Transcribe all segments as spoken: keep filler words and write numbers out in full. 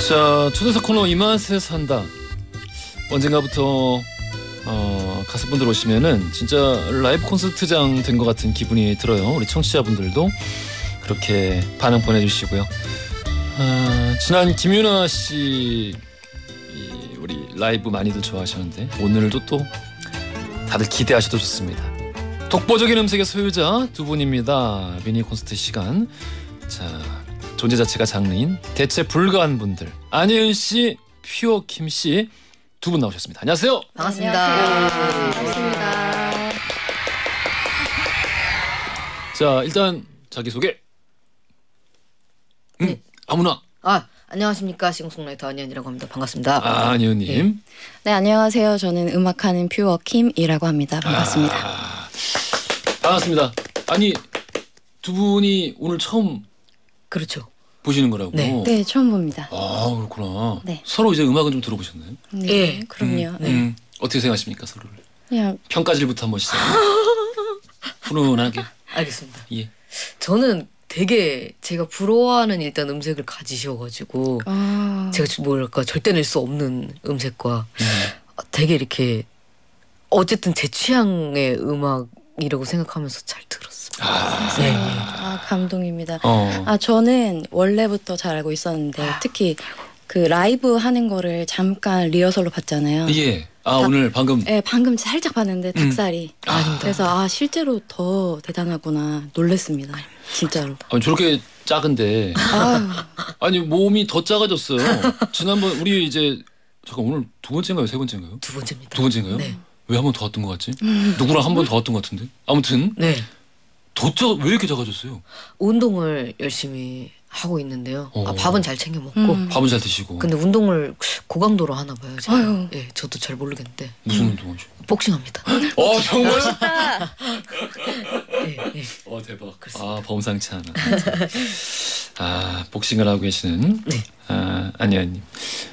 자, 초대석 코너 이맛에 산다. 언젠가부터 어, 가수분들 오시면은 진짜 라이브 콘서트장 된 것 같은 기분이 들어요. 우리 청취자분들도 그렇게 반응 보내주시고요. 아, 지난 김윤아 씨 이, 우리 라이브 많이들 좋아하셨는데 오늘도 또 다들 기대하셔도 좋습니다. 독보적인 음색의 소유자 두 분입니다. 미니 콘서트 시간. 자, 존재 자체가 장르인 대체 불가한 분들 안예은 씨, 퓨어 킴 씨 두 분 나오셨습니다. 안녕하세요. 반갑습니다. 반갑습니다. 자, 일단 자기소개. 음, 네. 아무나. 아, 안녕하십니까. 싱어송라이터 안예은이라고 합니다. 반갑습니다. 아, 안예은님. 네. 네, 안녕하세요. 저는 음악하는 퓨어 킴이라고 합니다. 반갑습니다. 아, 반갑습니다. 아니, 두 분이 오늘 처음 그렇죠. 보시는 거라고. 네. 네, 처음 봅니다. 아, 그렇구나. 네. 서로 이제 음악은 좀 들어보셨나요? 네, 예. 그럼요. 음, 네. 음, 어떻게 생각하십니까, 서로를? 그냥 평가질부터 한번 시작. 훈훈하게. 알겠습니다. 예. 저는 되게 제가 부러워하는 일단 음색을 가지셔가지고 아, 제가 뭐랄까 절대 낼 수 없는 음색과 음. 되게 이렇게 어쨌든 제 취향의 음악이라고 생각하면서 잘 들었습니다. 아, 네. 아, 감동입니다. 어. 아, 저는 원래부터 잘 알고 있었는데 특히 그 라이브 하는 거를 잠깐 리허설로 봤잖아요. 예. 아, 닭- 오늘 방금. 네, 방금 살짝 봤는데 닭살이. 아, 아닙니다. 그래서 아, 실제로 더 대단하구나 놀랬습니다. 진짜로. 아니, 저렇게 작은데. 아, 아니, 몸이 더 작아졌어요. 지난번 우리 이제 잠깐 오늘 두 번째인가요, 세 번째인가요? 두 번째입니다. 두 번째인가요? 네. 왜 한 번 더 왔던 것 같지? 누구랑 한 번 더 왔던 것 같은데. 아무튼 네. 더 작, 왜 이렇게 작아졌어요? 운동을 열심히 하고 있는데요. 아, 어. 밥은 잘 챙겨 먹고. 음. 밥은 잘 드시고. 근데 운동을 고강도로 하나 봐요. 제가. 아유. 예, 저도 잘 모르겠는데 무슨 운동하죠? 복싱합니다. 어, 정말? 예, 예. 어, 대박. 그렇습니다. 아, 범상치 않아. 아, 복싱을 하고 계시는 네. 아, 안예은님.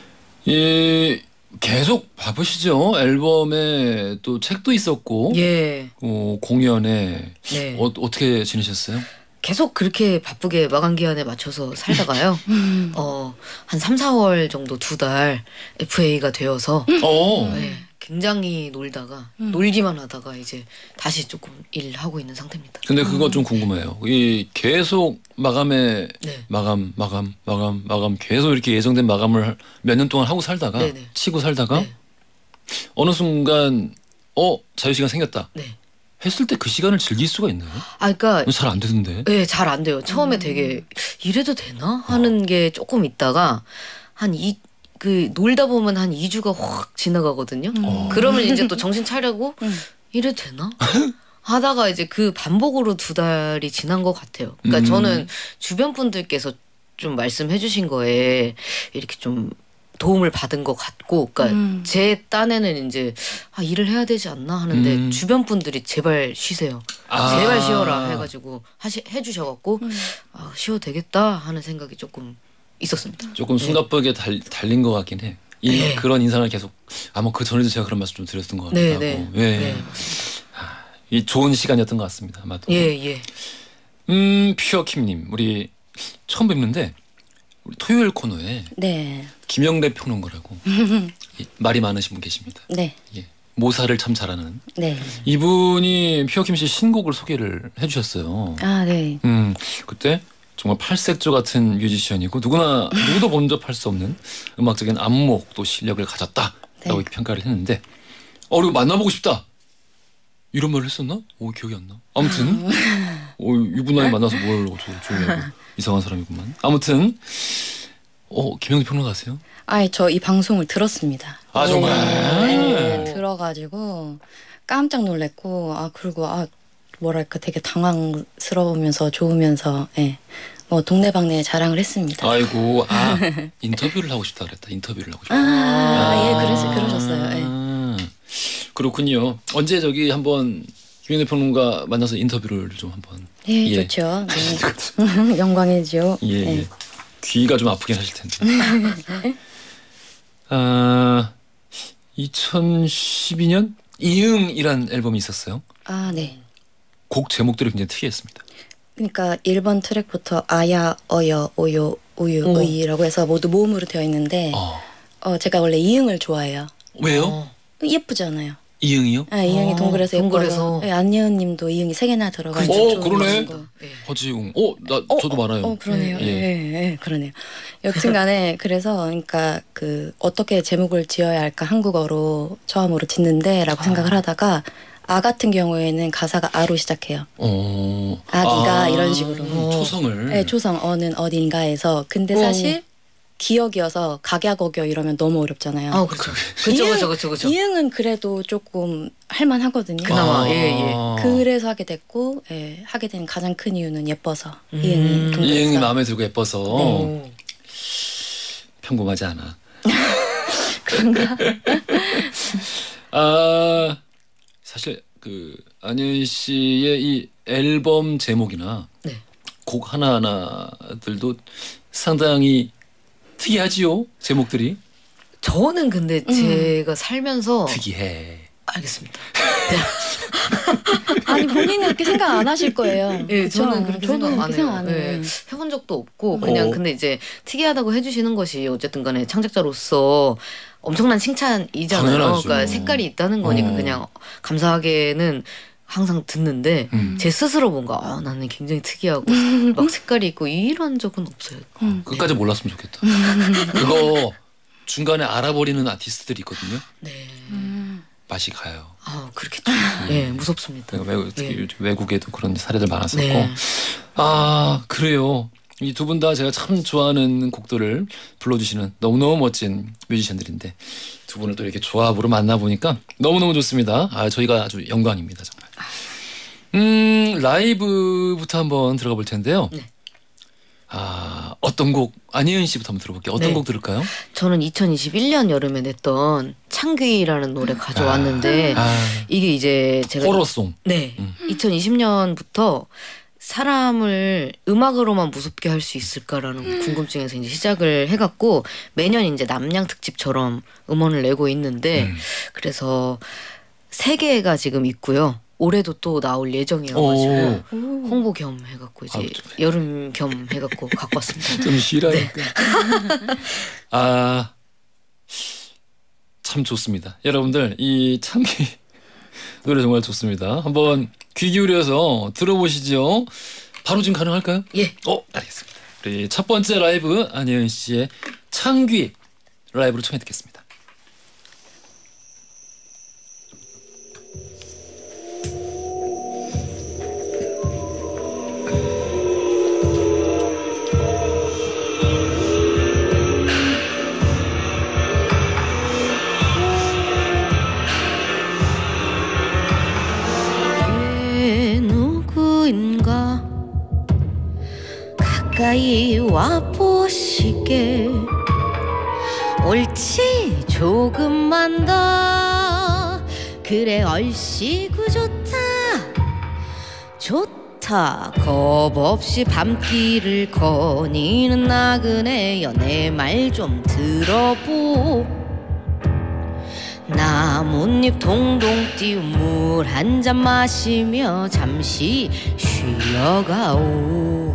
예, 계속 바쁘시죠? 앨범에 또 책도 있었고, 예. 어, 공연에 네. 어, 어떻게 지내셨어요? 계속 그렇게 바쁘게 마감 기한에 맞춰서 살다가요. 어, 한 삼, 사월 정도 두 달 에프에이가 되어서 어, 네, 굉장히 놀다가 음. 놀기만 하다가 이제 다시 조금 일하고 있는 상태입니다. 근데 그거 좀 궁금해요. 이 계속 마감에 네. 마감, 마감, 마감, 마감 계속 이렇게 예정된 마감을 몇 년 동안 하고 살다가 네네. 치고 살다가 네. 어느 순간 어 자유 시간 생겼다 네. 했을 때 그 시간을 즐길 수가 있나요? 아, 그러니까 잘 안 되던데. 네, 잘 안 돼요. 처음에 음. 되게 이래도 되나 하는 게 조금 있다가 한 이 그 놀다 보면 한 이 주가 확 지나가거든요. 어. 그러면 이제 또 정신 차리고 음. 이래도 되나? 하다가 이제 그 반복으로 두 달이 지난 것 같아요. 그러니까 음. 저는 주변 분들께서 좀 말씀해 주신 거에 이렇게 좀 도움을 받은 것 같고, 그러니까 음. 제 딴에는 이제 아, 일을 해야 되지 않나 하는데 음. 주변 분들이 제발 쉬세요. 아. 제발 쉬어라 해가지고 하시 해주셔갖고 음. 아, 쉬어도 되겠다 하는 생각이 조금 있었습니다. 조금 네. 숨가쁘게 달, 달린 것 같긴 해. 이, 네. 그런 인상을 계속 아마 그 전에도 제가 그런 말씀 좀 드렸던 것 같기도 네, 하고. 네, 예. 네. 이 좋은 시간이었던 것 같습니다. 아마도. 예, 예. 음, 퓨어킴님, 우리 처음 뵙는데 우리 토요일 코너에 네, 김영래 평론가라고 이, 말이 많으신 분 계십니다. 네, 예. 모사를 참 잘하는 네. 이분이 퓨어킴 씨 신곡을 소개를 해주셨어요. 아, 네. 음, 그때 정말 팔색조 같은 뮤지션이고 누구나 누구도 범접할 수 없는 음악적인 안목 또 실력을 가졌다라고 네. 이렇게 평가를 했는데, 어, 그리고 만나보고 싶다 이런 말을 했었나? 오, 기억이 안 나. 아무튼 오, 이분하고 만나서 뭘 좋냐고 이상한 사람이구만. 아무튼 어, 김영래 평론가 아세요? 아, 저 이 방송을 들었습니다. 아, 정말? 네, 들어가지고 깜짝 놀랐고, 아, 그리고 아, 뭐랄까 되게 당황스러우면서 좋으면서, 예, 뭐 동네방네 자랑을 했습니다. 아이고, 아, 인터뷰를 하고 싶다 그랬다. 인터뷰를 하고 싶다. 아, 예, 그래서 그러셨어요. 예. 아, 그렇군요. 언제 저기 한번 김영래 평론가 만나서 인터뷰를 좀 한번. 예, 예. 좋죠. 네. 영광이죠. 예, 예. 예. 귀가 좀 아프긴 하실 텐데. 아, 이천십이 년 이응이란 앨범이 있었어요. 아, 네. 곡 제목들이 굉장히 특이했습니다. 그러니까 일 번 트랙부터 아야, 어여, 오요, 우유의라고 해서 모두 모음으로 되어 있는데 어. 어, 제가 원래 이응을 좋아해요. 왜요? 어. 예쁘잖아요. 이응이요? 아, 이응이 어, 동그래서 예뻐서. 동그래서. 네, 안예은님도 이응이 세 개나 들어가지고. 어, 좋은 그러네. 거. 네. 허지웅. 어, 나 어, 저도 많아요. 어, 그러네요. 예. 예, 예, 그러네요. 여튼간에 그래서 그러니까 그 어떻게 제목을 지어야 할까 한국어로 처음으로 짓는데라고 아. 생각을 하다가 아 같은 경우에는 가사가 아로 시작해요. 어. 아기가 아, 이런 식으로. 초성을. 네, 초성 어는 어딘가에서. 근데 어. 사실 기억이어서 각야곡여 이러면 너무 어렵잖아요. 아, 그렇죠. 그죠, 그죠, 그죠, 그죠. 이응은 그래도 조금 할만하거든요. 그나마, 아. 예, 예. 그래서 하게 됐고, 예, 하게 된 가장 큰 이유는 예뻐서 음. 이응이 동그래서. 이응이 마음에 들고 예뻐서 어. 평범하지 않아. 그런가? 아 사실 그 안예은 씨의 이 앨범 제목이나 네. 곡 하나하나들도 상당히 특이하지요. 제목들이 저는 근데 음. 제가 살면서 특이해. 알겠습니다. 아니 본인은 그렇게 생각 안 하실 거예요. 예, 그쵸? 저는 그렇게 저도 생각 안 그렇게 생각 해요. 안 해요. 예, 해본 적도 없고 그냥 어. 근데 이제 특이하다고 해주시는 것이 어쨌든 간에 창작자로서 엄청난 칭찬이잖아요. 당연하죠. 그러니까 색깔이 있다는 거니까 어. 그냥 감사하게는 항상 듣는데 음. 제 스스로 뭔가 아, 나는 굉장히 특이하고 막 색깔이 있고 이런 적은 없어요. 음. 끝까지 몰랐으면 좋겠다. 그거 중간에 알아버리는 아티스트들이 있거든요. 네. 음. 맛이 가요. 아 그렇겠죠. 예, 무섭습니다. 내가 외국, 특히 예. 요즘 외국에도 그런 사례들 많았었고. 네. 아 그래요. 이 두 분 다 제가 참 좋아하는 곡들을 불러주시는 너무너무 멋진 뮤지션들인데 두 분을 또 이렇게 조합으로 만나보니까 너무너무 좋습니다. 아 저희가 아주 영광입니다 정말. 음 라이브부터 한번 들어가 볼 텐데요. 네. 아 어떤 곡 안예은 씨부터 한번 들어볼게요. 어떤 네. 곡 들을까요? 저는 이천이십일 년 여름에 냈던 창귀라는 노래 가져왔는데 아, 이게 이제 제가 호러송. 네. 음. 이천이십 년부터 사람을 음악으로만 무섭게 할 수 있을까라는 궁금증에서 이제 시작을 해갖고 매년 이제 남양 특집처럼 음원을 내고 있는데 음. 그래서 세 개가 지금 있고요. 올해도 또 나올 예정이어가지고 오. 홍보 겸 해갖고 이제 아우, 좀. 여름 겸 해갖고 갖고 왔습니다. 좀 쉬라니까. 아, 참 좋습니다. 여러분들 이 창기 노래 정말 좋습니다. 한번 귀 기울여서 들어보시죠. 바로 지금 가능할까요? 예. 어, 알겠습니다. 우리 첫 번째 라이브 안예은 씨의 창귀 라이브로 청해 듣겠습니다. 누구인가 가까이 와보시게 옳지 조금만 더 그래 얼씨구 좋다 좋다 겁 없이 밤길을 거니는 나그네여 내 말 좀 들어보 나뭇잎 동동 띄운 물 한 잔 마시며 잠시 쉬어가오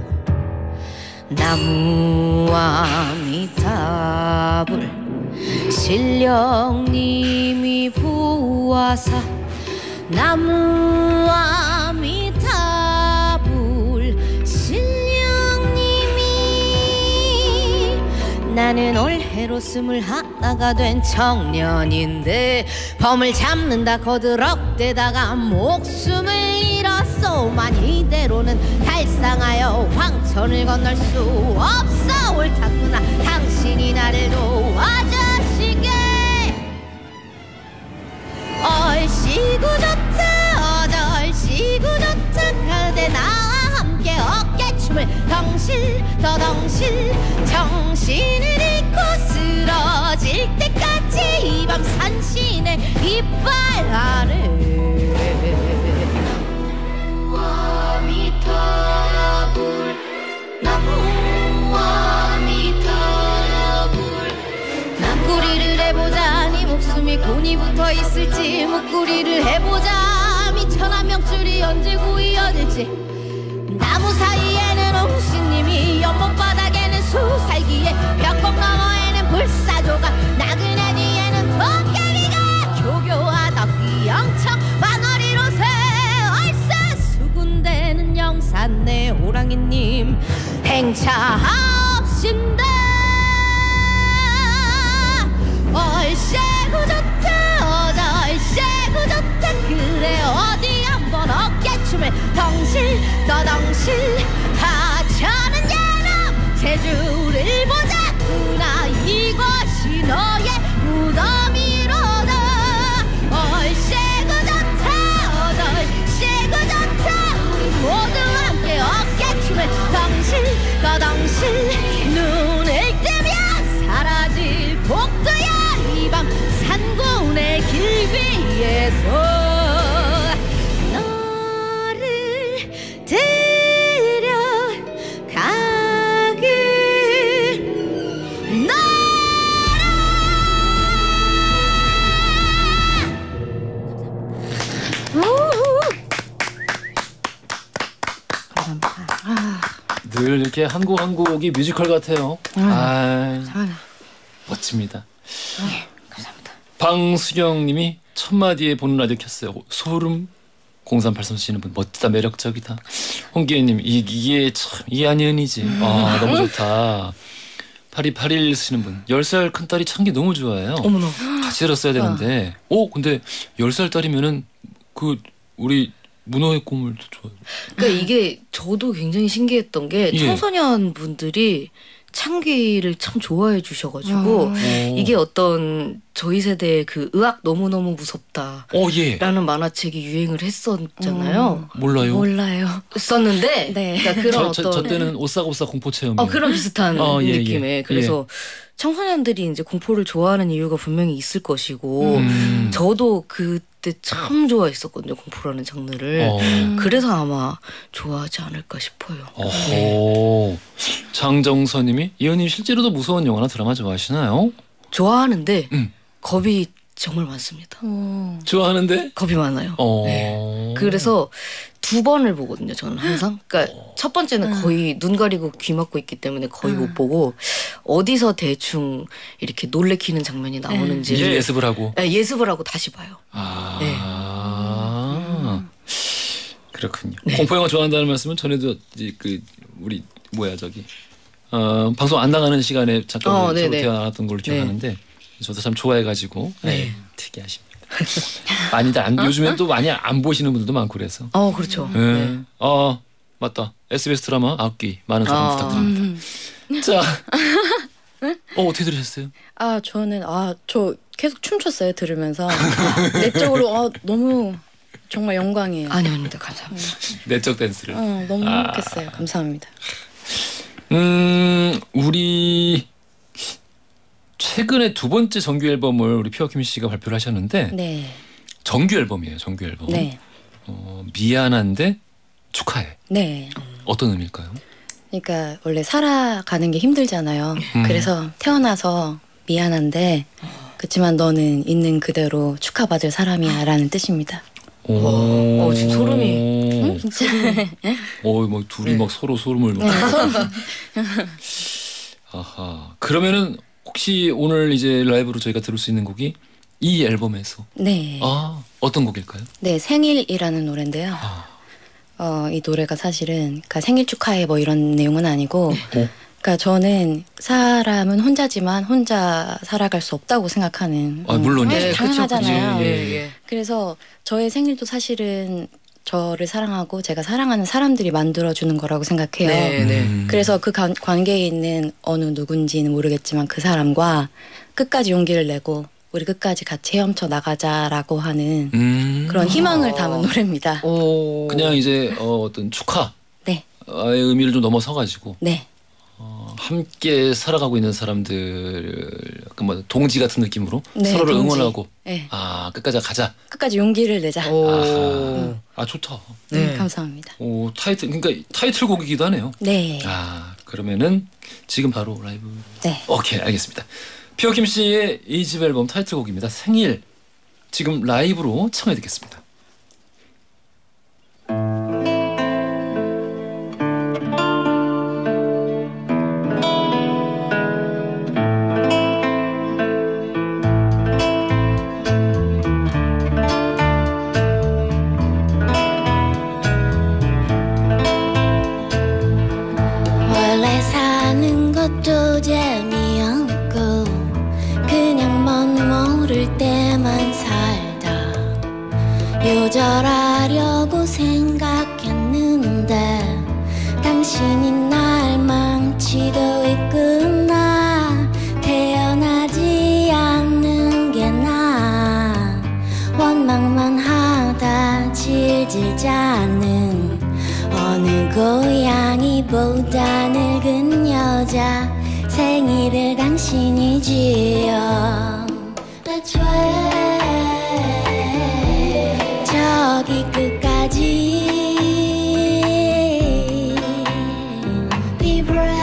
나무와 미탑을 신령님이 보아사 나무와 미탑을 신령님이 나는 올해로 스물하나가 된 청년인데 범을 잡는다 거드럭대다가 목숨을 잃었소만 이대로는 달상하여 황천을 건널 수 없어 옳다구나 당신이 나를 도와주시게 얼씨구 좋다 어절씨구 좋다 그대 나와 함께 어깨춤을 덩실 더 덩실 정신을 잃고 쓰러질 때까지 이 밤 산신의 이빨 아래 나무와 미타불 나무와 미타불 목구리를 해보자 네 목숨이 곤이 붙어있을지 목구리를 해보자 미천한 명줄이 언제 고이어질지 나무 사이에는 홍신님이 연못바닥에는 수살 행차합신다 얼씨구 좋다 어절씨구 좋다 그래 어디 한번 어깨춤을 덩실 떠덩실 하찮은 예람 제주를 보자꾸나 이곳이 너의 무덤이로다 얼씨구 좋다 어절씨구 좋다 우리 모두 함께 어깨춤을 덩실 떠덩실 눈을 뜨면 사라질 복도야 이 밤 산군의 길 위에서 너를 데려가길 늘 이렇게 한 곡 한 곡이 뮤지컬 같아요. 아, 멋집니다. 감사합니다. 방수경님이 첫 마디에 보는 라디오 켰어요. 소름. 공삼팔삼 쓰시는 분 멋지다 매력적이다. 홍기현님 이게 참 이한현이지. 아 너무 좋다. 팔이팔일 쓰시는 분 열 살 큰 딸이 찬 게 너무 좋아해요. 어머나. 같이 들었어야 되는데. 오 근데 열 살 딸이면은 그 우리 문어의 꿈을도 좋아해요. 그러니까 이게 저도 굉장히 신기했던 게 예. 청소년 분들이 창귀를 참 좋아해 주셔가지고 아. 이게 어떤 저희 세대의 그 의학 너무너무 무섭다 어 예. 라는 만화책이 유행을 했었잖아요. 몰라요. 몰라요. 썼는데 네. 그러니까 그런 저, 어떤 저, 저 때는 오싹오싹 공포 체험. 어 그런 비슷한 어, 예, 느낌의 예. 그래서 청소년들이 이제 공포를 좋아하는 이유가 분명히 있을 것이고 음. 저도 그때 참 좋아했었거든요 공포라는 장르를. 어. 그래서 아마 좋아하지 않을까 싶어요. 어허. 장정선님이 이현님 실제로도 무서운 영화나 드라마 좋아하시나요? 좋아하는데 음. 겁이 정말 많습니다. 어. 좋아하는데? 겁이 많아요. 어. 네. 그래서 두 번을 보거든요. 저는 항상. 그러니까 첫 번째는 거의 눈 가리고 귀 막고 있기 때문에 거의 못 보고 어디서 대충 이렇게 놀래키는 장면이 나오는지 예, 예습을 하고. 네, 예습을 하고 다시 봐요. 아. 네. 그렇군요. 공포 영화 좋아한다는 말씀은 전에도 이제 그 우리 뭐야 저기 어, 방송 안 나가는 시간에 잠깐 어, 소개팅 네네. 나왔던 걸로 기억하는데 저도 참 좋아해가지고 네. 네. 특이하십니다. 많이들 안, 요즘엔 또 많이 안 보시는 분들도 많고 그래서. 어 그렇죠. 네. 네. 아 맞다. 에스비에스 드라마 악귀 많은 사랑 아. 부탁드립니다. 자, 어 어떻게 들으셨어요? 아 저는 아 저 계속 춤췄어요 들으면서 내적으로 아 너무 정말 영광이에요. 아니 아닙니다. 감사합니다. 내적 댄스를. 어, 너무 아. 행복했어요. 감사합니다. 음 우리 최근에 두 번째 정규 앨범을 우리 피어킴 씨가 발표를 하셨는데 네. 정규 앨범이에요. 정규 앨범. 네. 어, 미안한데 축하해. 네. 어떤 의미일까요? 그러니까 원래 살아가는 게 힘들잖아요. 음. 그래서 태어나서 미안한데 그렇지만 너는 있는 그대로 축하받을 사람이야라는 뜻입니다. 오, 어, 지금 소름이. 응? 진짜. 어, 막 둘이 네. 막 서로 소름을 막. 네, 서로. 아하. 그러면은 혹시 오늘 이제 라이브로 저희가 들을 수 있는 곡이 이 앨범에서 네. 아 어떤 곡일까요? 네, 생일이라는 노래인데요. 아, 어, 이 노래가 사실은 그러니까 생일 축하해 뭐 이런 내용은 아니고 어? 그러니까 저는 사람은 혼자지만 혼자 살아갈 수 없다고 생각하는 아, 물론이죠. 네, 당연하잖아요. 그쵸, 그쵸. 예, 예. 그래서 저의 생일도 사실은 저를 사랑하고 제가 사랑하는 사람들이 만들어주는 거라고 생각해요. 네, 네. 음. 그래서 그 관, 관계에 있는 어느 누군지는 모르겠지만 그 사람과 끝까지 용기를 내고 우리 끝까지 같이 헤엄쳐 나가자라고 하는 음. 그런 희망을 어. 담은 노래입니다. 오. 그냥 이제 어, 어떤 축하의 네, 의미를 좀 넘어서가지고 네, 어, 함께 살아가고 있는 사람들 약간 뭐 동지 같은 느낌으로 네, 서로를 동지. 응원하고 네. 아 끝까지 가자. 끝까지 용기를 내자. 오. 아하. 아 좋다. 네. 네. 감사합니다. 오 타이틀 그러니까 타이틀곡이기도 하네요. 네, 아 그러면은 지금 바로 라이브. 네. 오케이 알겠습니다. 피어킴 씨의 이 집 앨범 타이틀곡입니다. 생일 지금 라이브로 청해 듣겠습니다. 고양이보다 늙은 여자 생일을 당신이지요. Let's wait 저기 끝까지 Be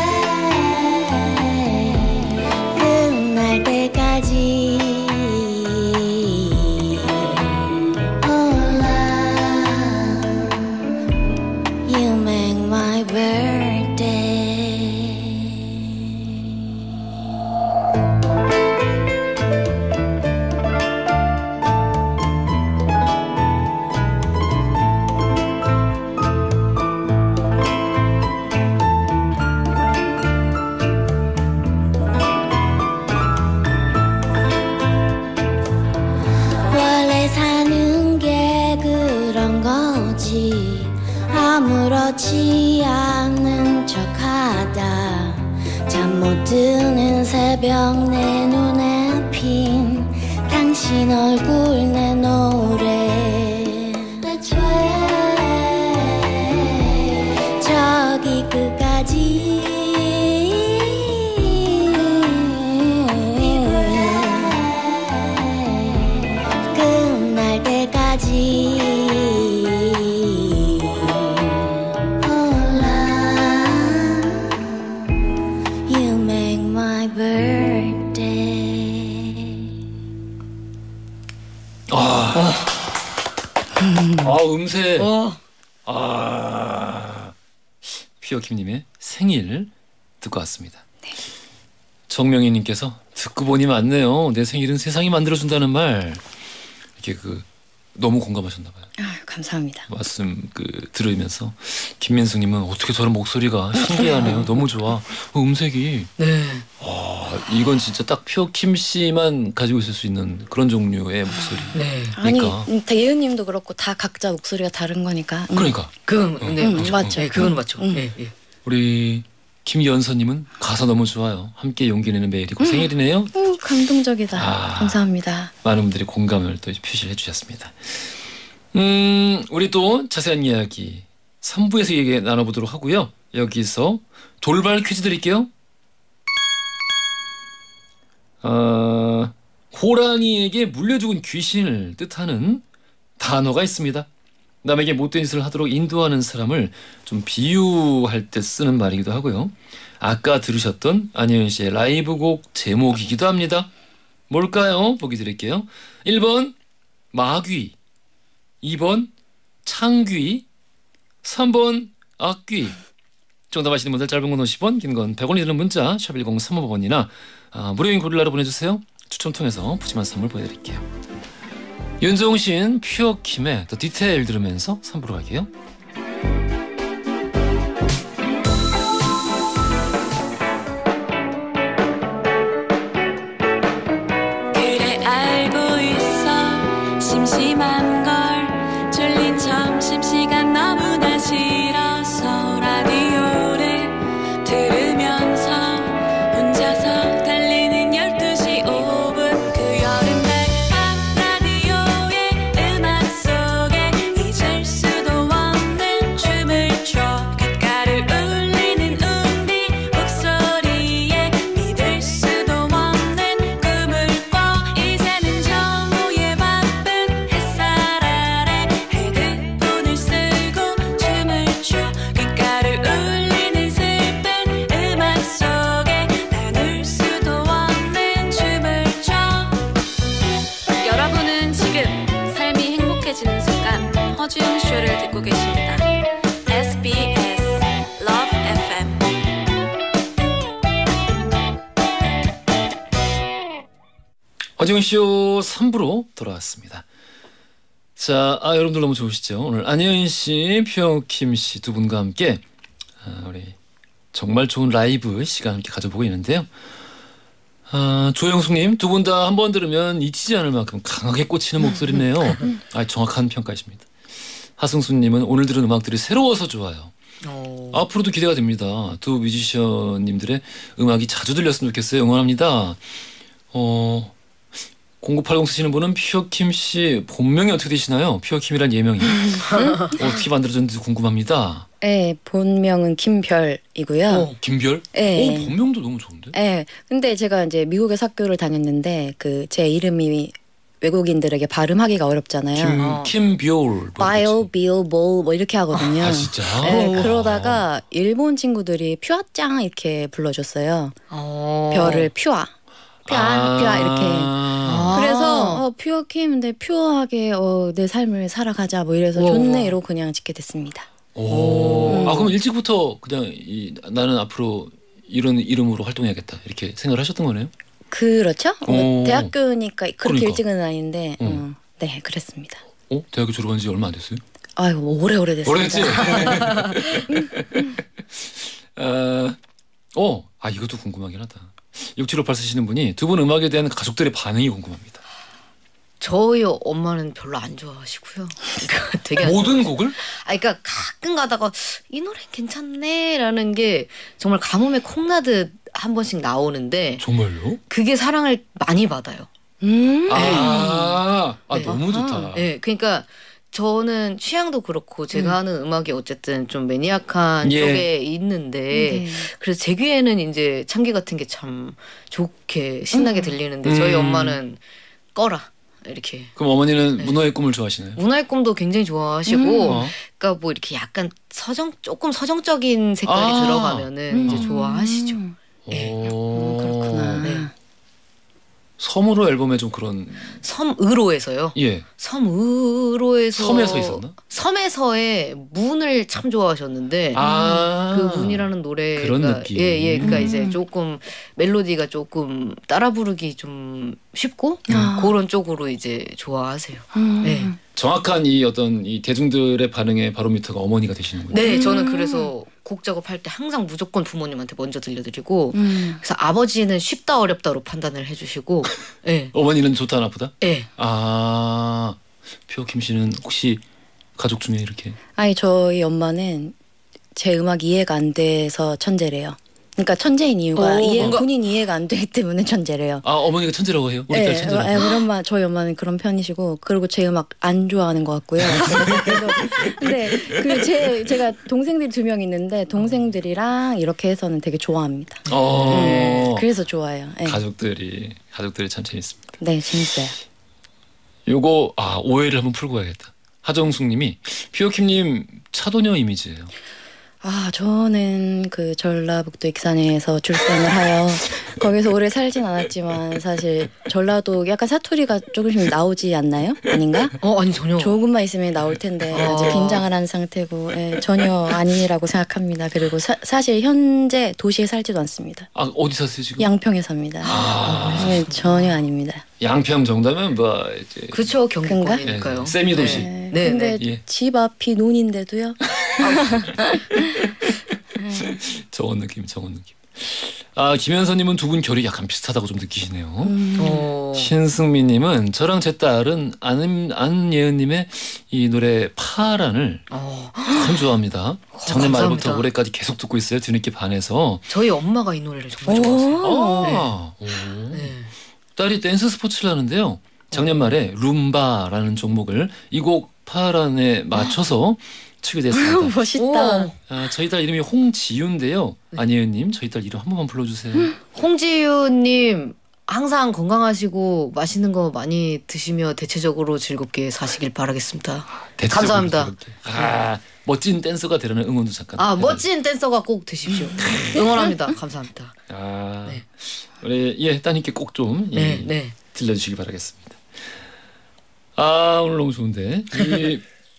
brave 끝날 때까지 Oh love You make my birthday 원래 사는 게 그런 거지 아무렇지 않은 척하다 잠 못 드는 새벽 내 눈에 핀 당신 얼굴 내 노래 Let's wait 저기 끝까지 끝날 때까지 Oh love You make my birthday 아, 아 음새. 어. 아, 피어킴님의 생일 듣고 왔습니다. 정명희님께서 듣고 보니 맞네요. 내 생일은 세상이 만들어준다는 말. 이렇게 그 너무 공감하셨나봐요. 아유, 감사합니다. 말씀 그 들으면서 김민숙님은 어떻게 저런 목소리가 신기하네요. 너무 좋아. 어, 음색이. 네. 아, 이건 진짜 딱 피어킴 씨만 가지고 있을 수 있는 그런 종류의 목소리. 네. 아니, 그러니까. 음, 다 예은님도 그렇고 다 각자 목소리가 다른 거니까. 음. 그러니까 그건 네, 응, 그렇죠. 맞죠. 네, 그건 맞죠. 응. 예, 예. 우리 김연서님은 가사 너무 좋아요. 함께 용기 내는 매일이고 생일이네요. 오, 감동적이다. 아. 감사합니다. 많은 분들이 공감을 또 표시를 해주셨습니다. 음, 우리 또 자세한 이야기 삼 부에서 얘기 나눠보도록 하고요. 여기서 돌발 퀴즈 드릴게요. 어, 호랑이에게 물려 죽은 귀신을 뜻하는 단어가 있습니다. 남에게 못된 짓을 하도록 인도하는 사람을 좀 비유할 때 쓰는 말이기도 하고요. 아까 들으셨던 안혜연 씨의 라이브곡 제목이기도 합니다. 뭘까요? 보기 드릴게요. 일 번 마귀, 이 번 창귀, 삼 번 악귀. 정답 아시는 분들 짧은 건 오십 원, 긴 건 백 원이 드는 문자 샵 일공삼오 번이나 아, 무료인 고릴라로 보내주세요. 추첨 통해서 푸짐한 선물 보내드릴게요. 윤종신 퓨어킴의 더 디테일 들으면서 삼 부로 갈게요. 그래 알고 있어 심심한 걸 졸린 점심시간 너무나 싫어서 라디오를 들으면서 혼자서 달리는 열두 시 오 분 그 여름날 밤 라디오의 음악 속에 잊을 수도 없는 춤을 춰 귓가를 울리는 우리 목소리에 믿을 수도 없는 꿈을 꿔 이제는 정오의 바쁜 햇살 아래 헤드폰을 쓰고 춤을 춰 귓가를 울리는 슬픈 음악 속에 나눌 수도 없는 춤을 춰 여러분은 지금 삶이 행복해지는 순간 허지웅 쇼를 듣고 계십니다. 에스비에스 Love 에프엠 허지웅쇼 삼 부로 돌아왔습니다. 자, 아, 여러분들 너무 좋으시죠? 오늘 안혜연 씨, 퓨어킴 씨 두 분과 함께 아, 우리 정말 좋은 라이브 시간 함께 가져보고 있는데요. 아, 조영숙님 두 분 다 한 번 들으면 잊히지 않을 만큼 강하게 꽂히는 목소리네요. 아, 정확한 평가이십니다. 하승수님은 오늘 들은 음악들이 새로워서 좋아요. 어. 앞으로도 기대가 됩니다. 두 뮤지션님들의 음악이 자주 들렸으면 좋겠어요. 응원합니다. 어, 공구팔공 쓰시는 분은 퓨어킴 씨 본명이 어떻게 되시나요? 퓨어킴이란 예명이 어떻게 만들어졌는지 궁금합니다. 네, 본명은 김별이고요. 어, 김별? 네. 오, 본명도 너무 좋은데? 네, 근데 제가 이제 미국에서 학교를 다녔는데 그 제 이름이 외국인들에게 발음하기가 어렵잖아요. 김, 어. 김별. 바이오, 비오, 볼 뭐 이렇게 하거든요. 아, 진짜? 네, 오. 그러다가 일본 친구들이 퓨아짱 이렇게 불러줬어요. 어. 별을 퓨아, 퓨아, 아. 퓨아 이렇게. 아. 그래서 어, 퓨어 킴인데 퓨어하게 어, 내 삶을 살아가자 뭐 이래서 우와. 좋네 이러고 그냥 짓게 됐습니다. 오. 음. 아, 그럼 일찍부터 그냥 이, 나는 앞으로 이런 이름으로 활동해야겠다. 이렇게 생각을 하셨던 거네요? 그렇죠? 어, 오. 대학교니까 그렇게 그러니까. 일찍은 아닌데 음. 어, 네 그랬습니다. 어? 대학교 졸업한 지 얼마 안 됐어요? 아이고 오래 오래 됐습니다. 오래됐지? 어, 어, 아, 이것도 궁금하긴 하다. 육칠오팔 쓰시는 분이 두 분 음악에 대한 가족들의 반응이 궁금합니다. 저희 엄마는 별로 안 좋아하시고요. 그러니까 되게 안 모든 곡을? 아, 그러니까 가끔 가다가 이 노래 괜찮네라는 게 정말 가뭄에 콩나듯 한 번씩 나오는데 정말요? 그게 사랑을 많이 받아요. 음. 아, 아 네. 너무 좋다. 네, 그러니까 저는 취향도 그렇고 제가 음. 하는 음악이 어쨌든 좀 매니악한 예. 쪽에 있는데 네. 그래서 제 귀에는 이제 참기 같은 게 참 좋게 신나게 음. 들리는데 저희 음. 엄마는 꺼라 이렇게. 그럼 어머니는 네. 문어의 꿈을 좋아하시나요? 문화의 꿈도 굉장히 좋아하시고 음. 어. 그러니까 뭐 이렇게 약간 서정 조금 서정적인 색깔이 아. 들어가면은 이제 음. 좋아하시죠. 네. 오. 음, 그렇구나. 네. 섬으로 앨범에 좀 그런 섬으로에서요. 예 섬으로에서 섬에서 있었나? 섬에서의 문을 참 좋아하셨는데 아 그 문이라는 노래가 그런 느낌. 예예 그러니까 음. 이제 조금 멜로디가 조금 따라 부르기 좀 쉽고 아. 그런 쪽으로 이제 좋아하세요. 음. 네. 정확한 이 어떤 이 대중들의 반응의 바로미터가 어머니가 되시는군요. 네, 음. 저는 그래서 곡 작업할 때 항상 무조건 부모님한테 먼저 들려드리고 음. 그래서 아버지는 쉽다 어렵다로 판단을 해주시고 예. 어머니는 좋다 나쁘다? 예. 아 표 김 씨는 혹시 가족 중에 이렇게 아니 저희 엄마는 제 음악 이해가 안 돼서 천재래요. 그러니까 천재인 이유가 오, 이해, 뭔가- 본인 이해가 안 되기 때문에 천재래요. 아 어머니가 천재라고 해요? 우리 딸 네, 천재라고. 예, 우리 엄마 저희 엄마는 그런 편이시고 그리고 제 음악 안 좋아하는 것 같고요. 그래서 근데 그 제 제가 동생들이 두 명 있는데 동생들이랑 이렇게 해서는 되게 좋아합니다. 어 네, 그래서 좋아요. 네. 가족들이 가족들이 참 재밌습니다. 네, 재밌어요. 요거 아 오해를 한번 풀고 가야겠다. 하정숙님이 피오킴님 차도녀 이미지예요. 아, 저는 그 전라북도 익산에서 출생을 하여 거기서 오래 살진 않았지만 사실 전라도 약간 사투리가 조금씩 나오지 않나요? 아닌가? 어 아니 전혀. 조금만 있으면 나올 텐데 아직 아. 긴장을 한 상태고 예, 전혀 아니라고 생각합니다. 그리고 사, 사실 현재 도시에 살지도 않습니다. 아 어디 사세요 지금? 양평에 삽니다. 아, 예, 전혀 아닙니다. 양평 정도면 뭐 이제 그쵸 경기권이니까요. 예, 세미 도시. 네, 네, 근데 네. 예. 집 앞이 논인데도요. 저런 느낌, 저런 느낌. 아 김현서님은 두 분 결이 약간 비슷하다고 좀 느끼시네요. 음. 어. 신승민님은 저랑 제 딸은 안, 안예은님의 이 노래 파란을 어. 참 좋아합니다. 작년 말부터 감사합니다. 올해까지 계속 듣고 있어요. 뒤늦게 반해서. 저희 엄마가 이 노래를 정말 좋아하세요. 오. 아, 오. 네. 딸이 댄스 스포츠를 하는데요. 작년 말에 룸바라는 종목을 이 곡 파란에 맞춰서 추게 됐습니다. 멋있다. 오. 아, 저희 딸 이름이 홍지윤인데요. 안예은님, 저희 딸 이름 한 번만 불러주세요. 홍지윤님 항상 건강하시고 맛있는 거 많이 드시며 대체적으로 즐겁게 사시길 바라겠습니다. 대체적으로 감사합니다. 그렇게. 아, 멋진 댄서가 되라는 응원도 잠깐. 아 해드릴게요. 멋진 댄서가 꼭 되십시오. 응원합니다. 감사합니다. 아, 네. 우리 예 따님께 꼭 좀 네, 예, 네. 들려주시기 바라겠습니다. 아 오늘 너무 좋은데 이,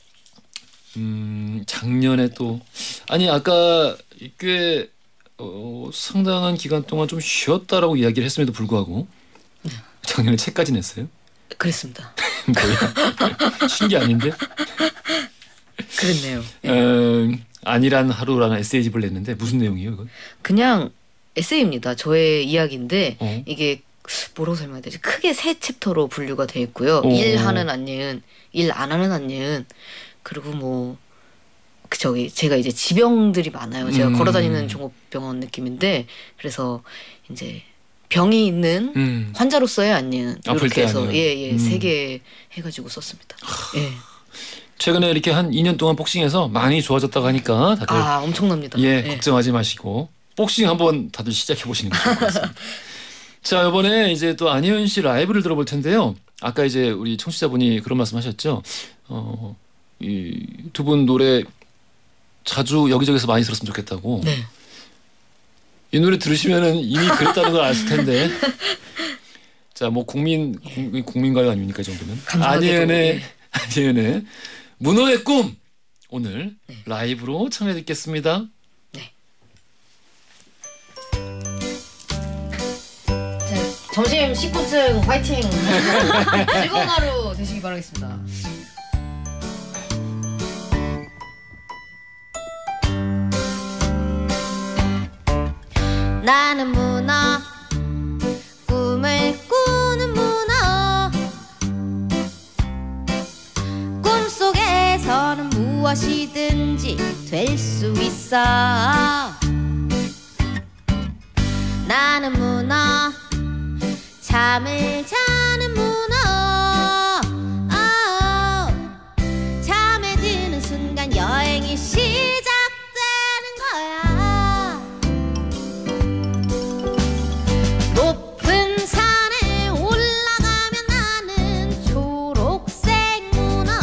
음, 작년에 또 아니 아까 꽤 어, 상당한 기간 동안 좀 쉬었다라고 이야기를 했음에도 불구하고 작년에 책까지 냈어요? 그랬습니다. 뭐야? 쉰 게 아닌데? 그랬네요. 음, 아니란 하루라는 에세이집을 냈는데 무슨 내용이에요 이건? 그냥 에세이입니다. 저의 이야기인데 어. 이게 뭐라고 설명해야 되지? 크게 세 챕터로 분류가 되어 있고요. 오. 일하는 안예은, 일 안 하는 안예은, 그리고 뭐 그 저기 제가 이제 지병들이 많아요. 제가 음. 걸어다니는 종합병원 느낌인데 그래서 이제 병이 있는 음. 환자로서의 안예은 아플 이렇게 때 해서 안예은. 예예 음. 세 개 해가지고 썼습니다. 예. 최근에 이렇게 한 이 년 동안 복싱해서 많이 좋아졌다고 하니까 다들 아 엄청납니다. 예, 네. 걱정하지 마시고 복싱 한번 다들 시작해 보시는 게 좋을 것 같습니다. 자, 이번에 이제 또 안혜은 씨 라이브를 들어볼 텐데요. 아까 이제 우리 청취자분이 그런 말씀하셨죠. 어, 이 두 분 노래 자주 여기저기서 많이 들었으면 좋겠다고. 네. 이 노래 들으시면은 이미 그랬다는 걸 아실 텐데. 자, 뭐 국민 국민 국민가요 아닙니까 이 정도면? 감사하게도, 안혜은의 네. 안혜은의 문어의 꿈 오늘 네. 라이브로 청해 듣겠습니다. 점심 식구층 화이팅! 즐거운 하루 되시기 바라겠습니다. 나는 문어 꿈을 꾸는 문어 꿈속에서는 무엇이든지 될 수 있어 나는 문어 잠을 자는 문어 어, 잠에 드는 순간 여행이 시작되는 거야 높은 산에 올라가면 나는 초록색 문어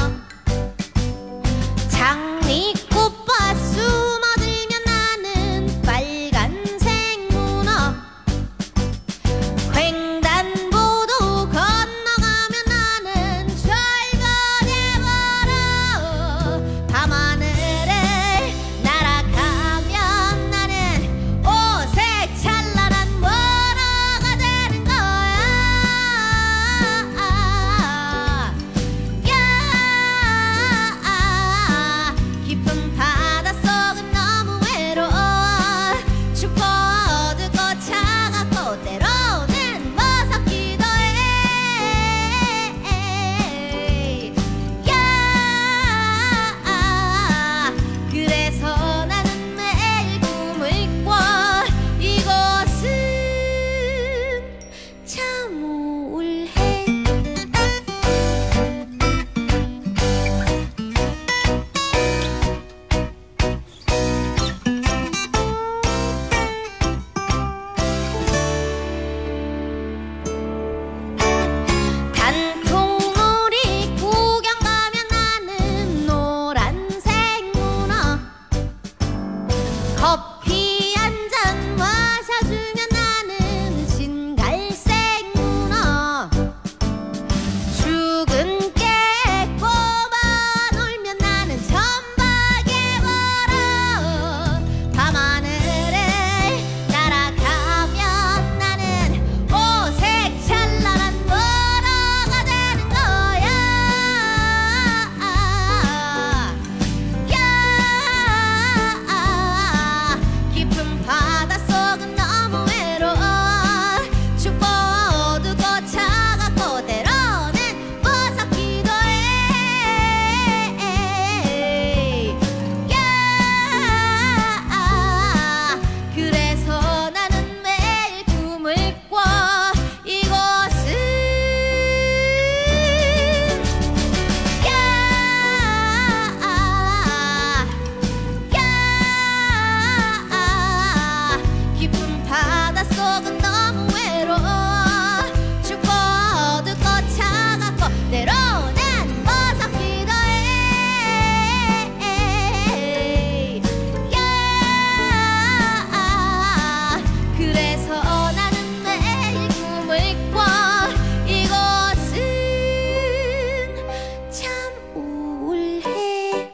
장미꽃밭 숨어들면 나는 빨간색 문어 횡단보도 건너가면 나는 철거돼버려 밤하늘을 날아가면 나는 오색 찬란한 문어가 되는 거야 야 깊은 바닷속은 너무 외로워 춥고 어둡고 차갑고 때로는 무섭기도 해 야 그래서 나는 매일 꿈을 꿔 이곳은 참 우울해 단풍놀이 구경 가면 나는 노란색 문어 커피 한 잔 마셔주면 나는 진갈색 문어 죽은 깨 뽑아 놀면 나는 천박해버려 밤하늘을 날아가면 나는 오색 찬란한 문어가 되는 거야 야 깊은 바닷속은 너무 외로워 춥고 어둡고 차갑고 때로는 무섭기도 해 야 그래서 나는 매일 꿈을 꿔 이곳은 야 야 깊은 바닷속은 너무 외로워 춥고 어둡고 차갑고 때로는 무섭기도 해 야 그래서 나는 매일 꿈을 꿔 이곳은 참 우울해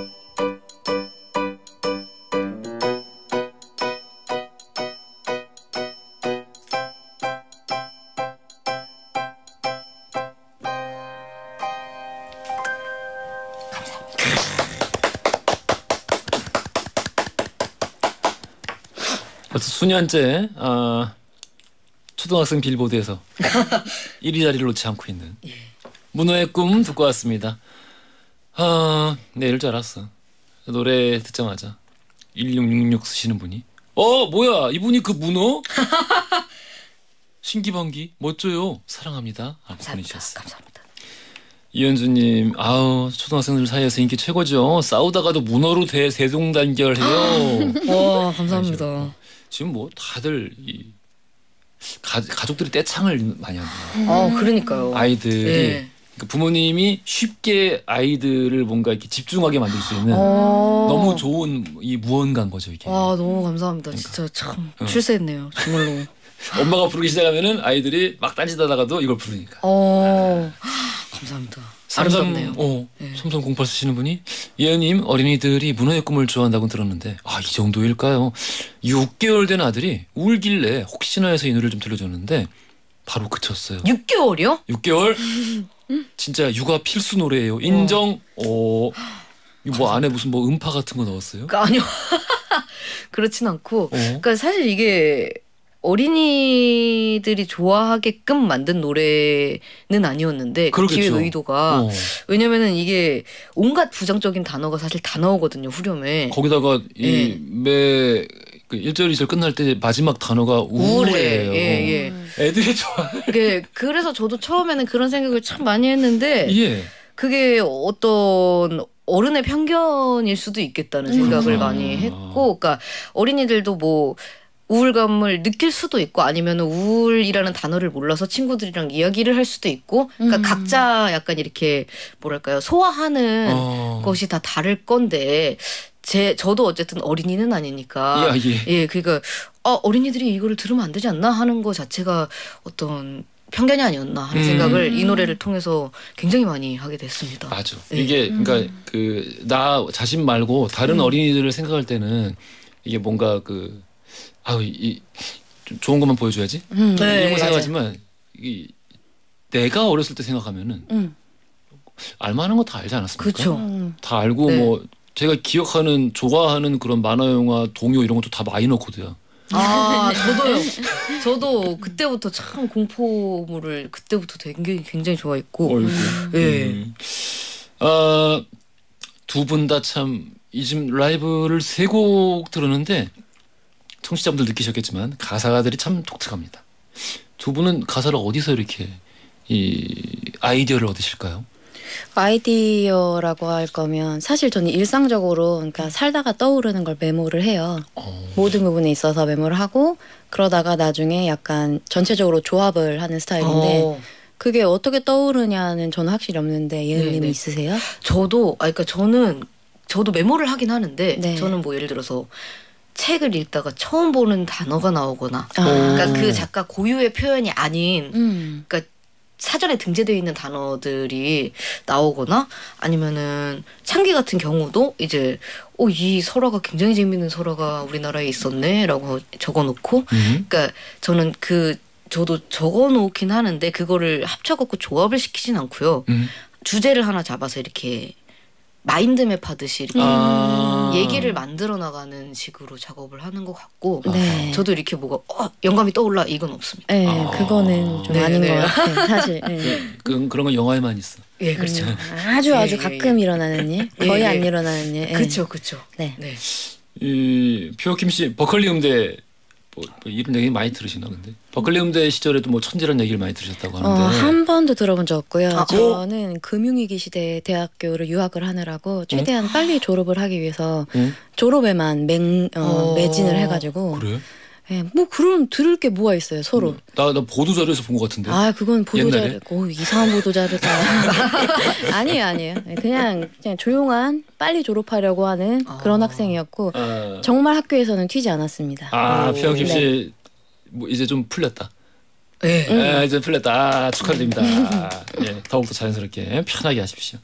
벌써 수년째 아, 초등학생 빌보드에서 일 위 자리를 놓지 않고 있는 문어의 꿈 듣고 왔습니다. 아, 네, 이럴 줄 알았어. 노래 듣자마자 일육육육 쓰시는 분이 어 뭐야 이분이 그 문어? 신기방기 멋져요 사랑합니다. 감사합니다. 보내주셨어요. 감사합니다. 이현주님, 아우 초등학생들 사이에서 인기 최고죠. 싸우다가도 문어로 대 대동단결해요. 와 감사합니다. 지금 뭐 다들 이 가, 가족들이 떼창을 많이 한다. 아 그러니까요. 아이들이 네. 그러니까 부모님이 쉽게 아이들을 뭔가 이렇게 집중하게 만들 수 있는 어. 너무 좋은 이 무언가인 거죠 이게. 와 너무 감사합니다. 진짜 참 응. 출세했네요. 정말로. 엄마가 부르기 시작하면은 아이들이 막 딴짓하다가도 이걸 부르니까. 어 감사합니다. 아름답네요. 어, 네. 삼삼공팔 쓰시는 분이 예은님 어린이들이 문어의 꿈을 좋아한다고 들었는데 아 이 정도일까요? 육 개월 된 아들이 울길래 혹시나 해서 이 노래를 좀 들려줬는데 바로 그쳤어요. 육 개월이요? 육 개월? 진짜 육아 필수 노래예요. 인정. 어. 이거 뭐 안에 무슨 뭐 음파 같은 거 넣었어요? 그러니까 아니요. 그렇진 않고. 어? 그러니까 사실 이게 어린이들이 좋아하게끔 만든 노래는 아니었는데 그 그러겠죠. 기획 의도가 어. 왜냐면은 이게 온갖 부정적인 단어가 사실 다 나오거든요 후렴에. 거기다가 예. 이매 그 일 절 이 절 끝날 때 마지막 단어가 우울해요. 우울해. 예, 예. 애들이 좋아. 그게 그래서 저도 처음에는 그런 생각을 참 많이 했는데 예. 그게 어떤 어른의 편견일 수도 있겠다는 생각을 음. 많이 했고, 그러니까 어린이들도 뭐 우울감을 느낄 수도 있고 아니면 우울이라는 단어를 몰라서 친구들이랑 이야기를 할 수도 있고, 그러니까 음. 각자 약간 이렇게 뭐랄까요 소화하는 어. 것이 다 다를 건데. 제 저도 어쨌든 어린이는 아니니까 야, 예. 예 그러니까 어, 어린이들이 이거를 들으면 안 되지 않나 하는 거 자체가 어떤 편견이 아니었나 하는 음. 생각을 이 노래를 통해서 굉장히 많이 하게 됐습니다. 맞아. 네. 이게 그러니까 그 나 자신 말고 다른 음. 어린이들을 생각할 때는 이게 뭔가 그 아우 이 좀 좋은 것만 보여줘야지. 음. 네. 이런 거 맞아요. 생각하지만 이 내가 어렸을 때 생각하면은 음. 알만한 거 다 알지 않았습니까? 그렇죠. 음. 다 알고 네. 뭐 제가 기억하는 좋아하는 그런 만화 영화 동요 이런 것도 다 마이너 코드야. 아 저도요. 저도 그때부터 참 공포물을 그때부터 되게 굉장히 좋아했고. 어이구. 예. 음. 아, 두 분 다 참 요즘 라이브를 세 곡 들었는데 청취자분들 느끼셨겠지만 가사들이 참 독특합니다. 두 분은 가사를 어디서 이렇게 이 아이디어를 얻으실까요? 아이디어라고 할 거면 사실 저는 일상적으로 그러니까 살다가 떠오르는 걸 메모를 해요. 어. 모든 부분에 있어서 메모를 하고 그러다가 나중에 약간 전체적으로 조합을 하는 스타일인데 어, 그게 어떻게 떠오르냐는 저는 확실히 없는데 예은님 네, 네. 있으세요? 저도 아 그러니까 저는 저도 메모를 하긴 하는데 네. 저는 뭐 예를 들어서 책을 읽다가 처음 보는 단어가 나오거나 아. 그러니까 그 작가 고유의 표현이 아닌 음. 그러니까 사전에 등재되어 있는 단어들이 나오거나 아니면은 창기 같은 경우도 이제 어, 이 설화가 굉장히 재밌는 설화가 우리나라에 있었네라고 적어놓고 음. 그러니까 저는 그 저도 적어놓긴 하는데 그거를 합쳐갖고 조합을 시키진 않고요. 음. 주제를 하나 잡아서 이렇게 마인드맵 하듯이 이렇게 아. 얘기를 만들어 나가는 식으로 작업을 하는 것 같고 네. 저도 이렇게 뭐가 어, 영감이 떠올라 이건 없습니다. 네, 아. 그거는 좀 네, 아닌 네. 것 같아요. 사실. 네. 그, 그런 건 영화에만 있어. 예, 그렇죠. 음, 아주 아주 예, 예, 가끔 예. 일어나는 일, 예, 거의 예. 안 일어나는 일. 예. 그렇죠, 그렇죠. 네. 네. 이 퓨어킴 씨 버클리 음대 뭐, 뭐 이런 얘기 많이 들으시나 근데 버클리 음대 시절에도 뭐 천재란 얘기를 많이 들으셨다고 어, 하는데 한 번도 들어본 적 없고요. 아, 저는 금융위기 시대 대학교를 유학을 하느라고 최대한 빨리 졸업을 하기 위해서 응? 졸업에만 맹, 어, 어. 매진을 해가지고 그래? 예, 뭐 그럼 들을 게 뭐가 있어요 서로. 나, 나 보도 자료에서 본 것 같은데. 아 그건 보도자 옛날에? 오, 이상한 보도자료다. 아니에요 아니에요. 그냥 그냥 조용한 빨리 졸업하려고 하는 그런 아. 학생이었고 아, 정말 학교에서는 튀지 않았습니다. 아 오. 퓨어킴 네. 씨 뭐 이제 좀 풀렸다. 네. 아, 이제 풀렸다. 아, 축하드립니다. 예, 더욱더 자연스럽게 편하게 하십시오.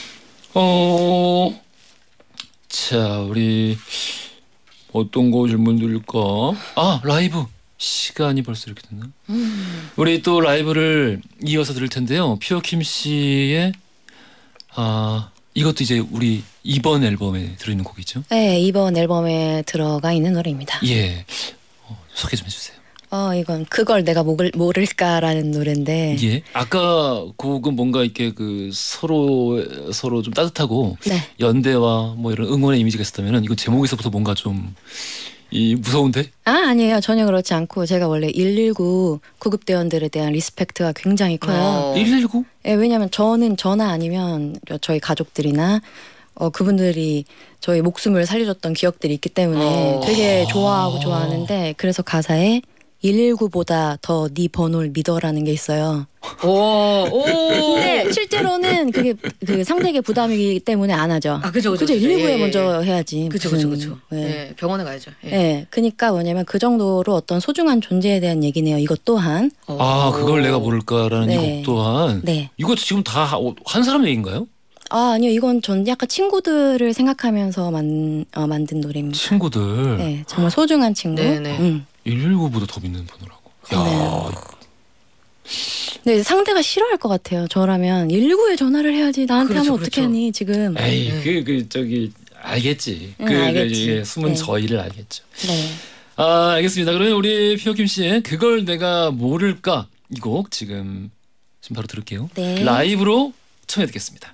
어, 자 우리 어떤 거 질문 드릴까? 아 라이브 시간이 벌써 이렇게 됐나? 음. 우리 또 라이브를 이어서 들을 텐데요. 퓨어킴 씨의 아 이것도 이제 우리 이번 앨범에 들어있는 곡이죠. 네 이번 앨범에 들어가 있는 노래입니다. 예, 어, 소개 좀 해주세요. 어 이건 그걸 내가 모를, 모를까라는 노래인데 예, 아까 곡은 뭔가 이렇게 그 서로 서로 좀 따뜻하고 네. 연대와 뭐 이런 응원의 이미지가 있었다면은 이건 제목에서부터 뭔가 좀 이 무서운데? 아 아니에요. 전혀 그렇지 않고 제가 원래 일일구 구급대원들에 대한 리스펙트가 굉장히 커요. 어. 일일구? 예, 왜냐하면 저는 저나 아니면 저희 가족들이나 어, 그분들이 저희 목숨을 살려줬던 기억들이 있기 때문에 어. 되게 좋아하고 좋아하는데 그래서 가사에 일일구보다 더 네 번호를 믿어라는 게 있어요. 오, 오. 근데 실제로는 그게 그 상대에게 부담이기 때문에 안 하죠. 아, 그죠, 그죠. 그죠. 그죠. 일일구에 예, 예, 먼저 해야지. 그쵸, 무슨, 그쵸, 그쵸. 예. 예, 병원에 가야죠. 예. 예, 그러니까 뭐냐면 그 정도로 어떤 소중한 존재에 대한 얘기네요. 이것 또한. 어. 아 그걸 내가 모를까라는 네. 이 곡 또한 네. 이거 지금 다 한 사람 얘기인가요? 아 아니요, 이건 전 약간 친구들을 생각하면서 만 어, 만든 노래입니다. 친구들 네, 정말 소중한 친구. 네네. 음. 일일구보다 더 믿는 번호라고. 야, 네, 상대가 싫어할 것 같아요. 저라면 일일구에 전화를 해야지. 나한테 그렇죠, 하면 어떻게 그렇죠. 하니 지금. 에이 네. 그 그 저기 알겠지. 응, 그, 그 알겠지. 이게 숨은 네. 저희를 알겠죠. 네. 아 알겠습니다. 그러면 우리 피어킴 씨의 그걸 내가 모를까 이 곡 지금 지금 바로 들을게요. 네. 라이브로 청해 듣겠습니다.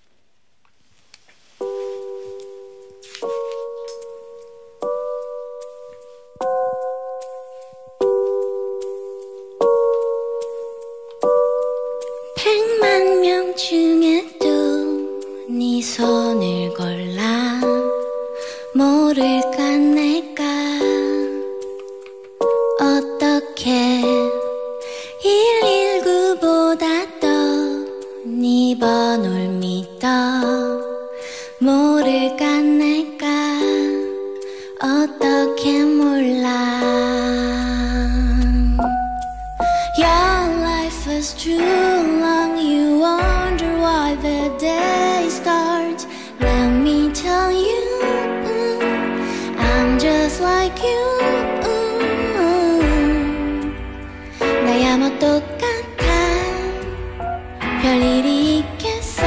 백만 명 중에도 네 손을 골라 모를까 내가 어떻게 일일구보다 더 네 번호를 믿어 모를까 내가 어떻게 몰라 Your life is too long. You wonder why the day starts. Let me tell you, I'm just like you. 나야 뭐 똑같아. 별일이 있겠어.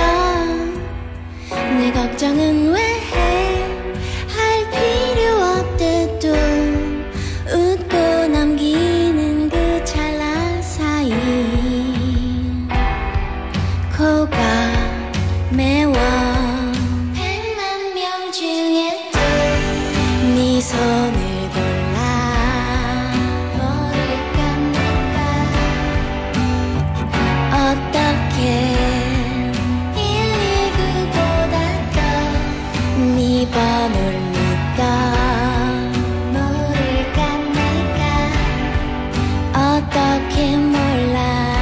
내 걱정은 왜 해? 할 필요 없대도 웃고 남기는 그 찰나 사이 코가 매워 백만 명 중에도 네 손을 골라 모를까 내가 어떻게 일일구보다 더 네 번호를 믿어 모를까 내가 어떻게 몰라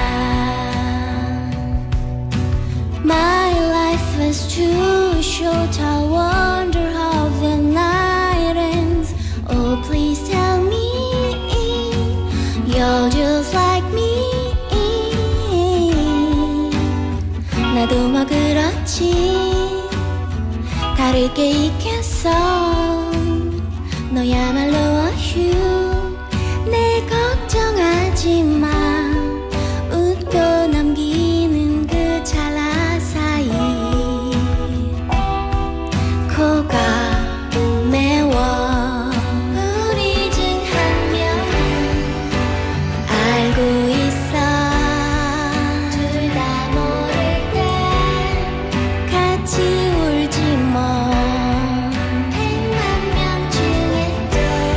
My life is too short. I wonder how the night ends. Oh please tell me you're just like me. 나도 뭐 그렇지 다를 게 있겠어. 너야말로 어휴 내 걱정하지 마. 웃고 남기는 그 찰나 사이 코가 매워 우리 중 한 명은 알고 있어. 둘 다 모를 때 같이 울지 뭐 백만 명 중에도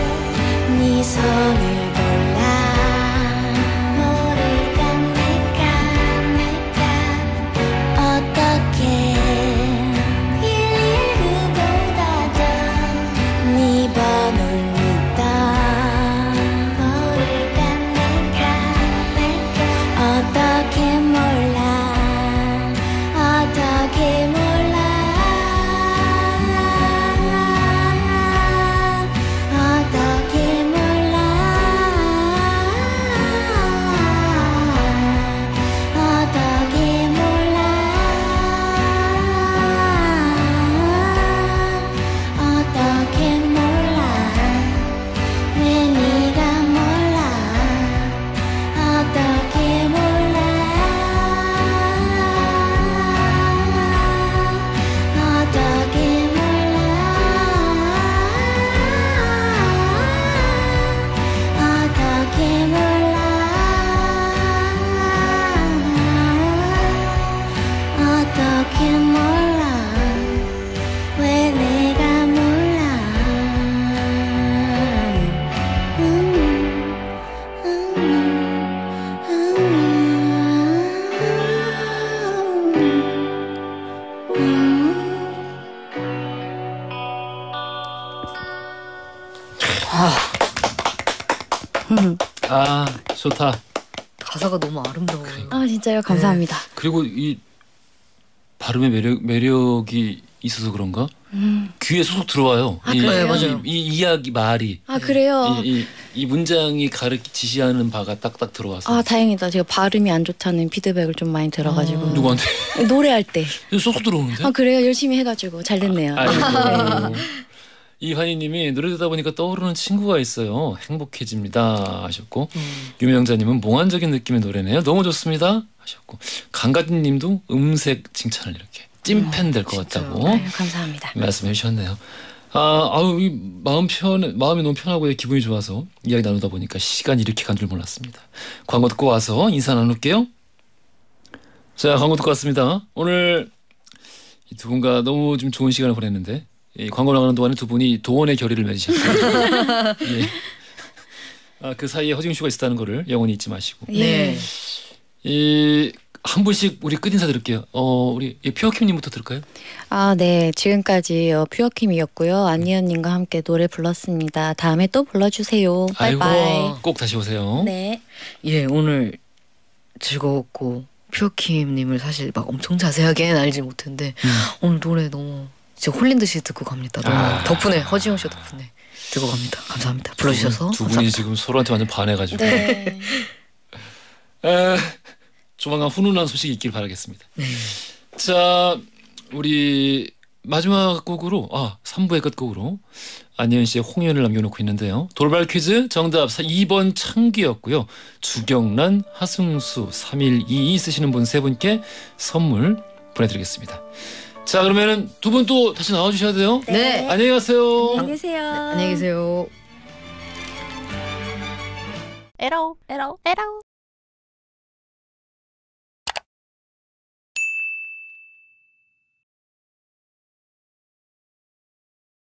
아 좋다. 가사가 너무 아름다워요. 아 진짜요? 감사합니다. 그리고 이 발음의 매력 매력이 있어서 그런가? 음. 귀에 쏙 들어와요. 아, 이, 그래요? 이, 맞아요. 이 이야기 말이 아 그래요? 이, 이, 이 문장이 가르 지시하는 바가 딱딱 들어와서. 아 다행이다. 제가 발음이 안 좋다는 피드백을 좀 많이 들어가지고 어. 누구한테? 노래할 때. 쏙 들어오는데? 아 그래요? 열심히 해가지고 잘 됐네요. 아이고. 이환희님이 노래 듣다 보니까 떠오르는 친구가 있어요. 행복해집니다 하셨고 음. 유명자님은 몽환적인 느낌의 노래네요. 너무 좋습니다 하셨고 강가진님도 음색 칭찬을 이렇게 찐팬 될 것 같다고 아유, 감사합니다. 말씀해 주셨네요. 아, 아우 이 마음 편 마음이 너무 편하고 기분이 좋아서 이야기 나누다 보니까 시간이 이렇게 간 줄 몰랐습니다. 광고 듣고 와서 인사 나눌게요. 자, 광고 듣고 왔습니다. 오늘 이 두 분과 너무 좀 좋은 시간을 보냈는데 이 광고 나가는 동안에 두 분이 도원의 결의를 맺으셨어요. 예. 아, 그 사이에 허지웅 씨가 있었다는 거를 영원히 잊지 마시고. 예. 이 한 분씩 우리 끝 인사 드릴게요. 어, 우리 퓨어킴님부터 들을까요? 아, 네. 지금까지 어, 퓨어킴이었고요. 안니언님과 함께 노래 불렀습니다. 다음에 또 불러주세요. 아이고, 바이바이. 꼭 다시 오세요. 네. 예, 오늘 즐거웠고 퓨어킴님을 사실 막 엄청 자세하게는 알지 못했는데 음. 오늘 노래 너무 진짜 홀린 듯이 듣고 갑니다. 너무 아. 덕분에 허지웅 씨 덕분에 듣고 갑니다. 감사합니다. 불러주셔서 두 분이 감사합니다. 지금 서로한테 완전 반해가지고. 네. 에, 조만간 훈훈한 소식이 있길 바라겠습니다. 네. 자, 우리 마지막 곡으로 아 삼 부의 끝곡으로 안예은 씨의 홍연을 남겨놓고 있는데요. 돌발 퀴즈 정답 이 번 창기였고요. 주경란, 하승수, 삼일이이 쓰시는 분 세 분께 선물 보내드리겠습니다. 자, 그러면은 두 분 또 다시 나와주셔야 돼요. 네. 안녕히 가세요. 안녕히 계세요. 안녕히 계세요. 에러 에러 에러